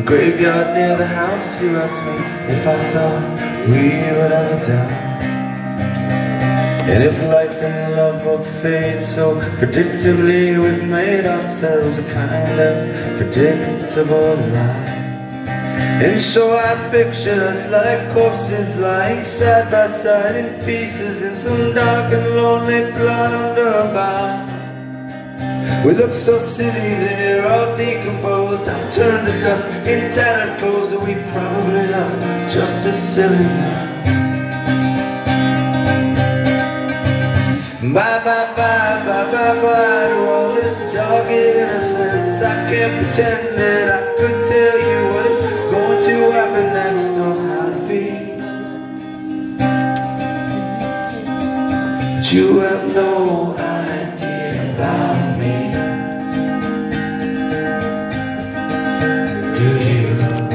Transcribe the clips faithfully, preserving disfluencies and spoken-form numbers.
the graveyard near the house, you asked me if I thought we would ever die. And if life and love both fade so predictably, we've made ourselves a kind of predictable lie. And so I pictured us like corpses lying side by side in pieces in some dark and lonely plot under a bough. We look so silly there, all decomposed, I've turned to dust in tattered clothes, and we probably are just as silly now. Bye, bye, bye, bye, bye, bye to all this dogged innocence. I can't pretend that I could tell you what is going to happen next or how to be. But you have no idea about me, do you?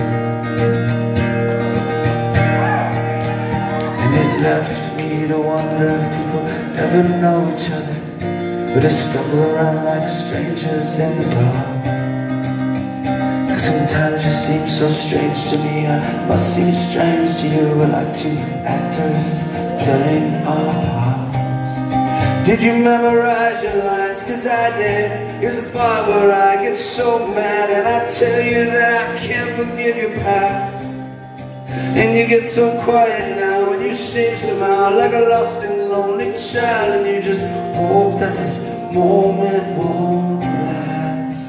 And it left me to wonder if people ever know each other, but to stumble around like strangers in the dark. Cause sometimes you seem so strange to me, I must seem strange to you. We're like two actors playing our parts. Did you memorize your lines? Cause I did. Here's a part where I get so mad and I tell you that I can't forgive your past. And you get so quiet now when you seem somehow like a lost and lonely child, and you just hope that this moment won't last.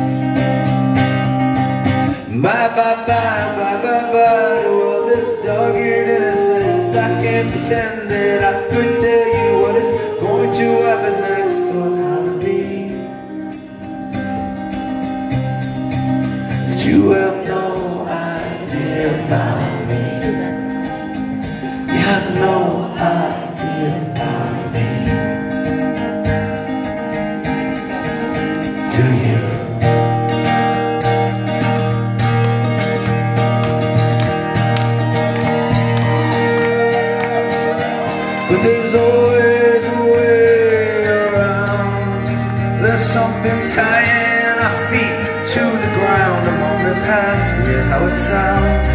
Bye, bye, bye, bye, bye, bye to all this dog-eared innocence. I can't pretend that I could tell you what is going to happen next or how to be. But you have no idea about me. You have no idea about me, do you? But there's always a way around. There's something tying our feet to the ground. A moment past, hear how it sounds.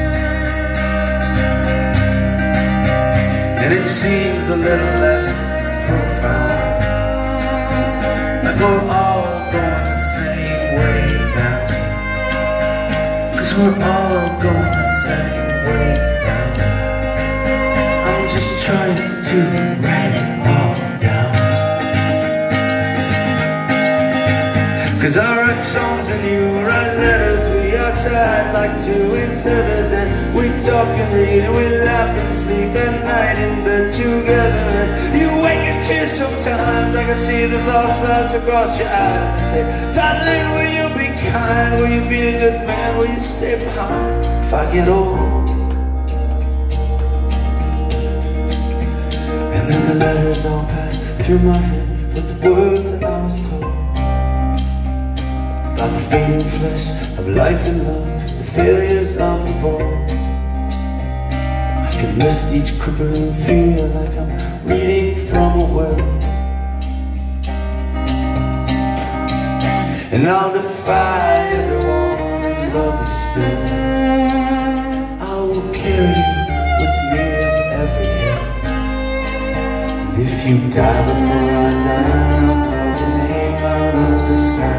And it seems a little less profound, like we're all going the same way now. Cause we're all going the same way now. I'm just trying to write it all down. Cause I write songs and you write letters. We are tied like two in tethers, and we talk and read and we laugh and sleep at night in bed together. And you wake in tears sometimes, I can see the thoughts flash across your eyes and say, darling, will you be kind? Will you be a good man? Will you stay behind if I get old? And then the letters all pass through my head with the words that I was told about the fading flesh of life and love, the failures of the ball. I can list each cripple and feel like I'm reading from a well. And I'll defy everyone in love is still. I will carry you with me every year. And if you die before I die, I'll call your name out of the sky.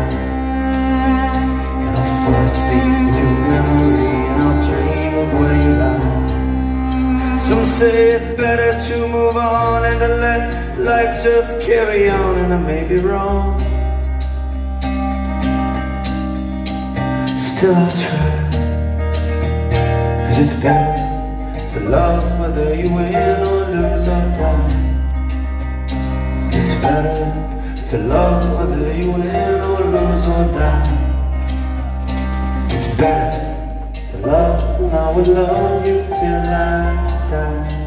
Fall asleep with your memory, and I'll dream of where you lie. Some say it's better to move on and to let life just carry on, and I may be wrong. Still I'll try, cause it's better to love whether you win or lose or die. It's better to love whether you win or lose or die. It's better to love, and I would love you till I die.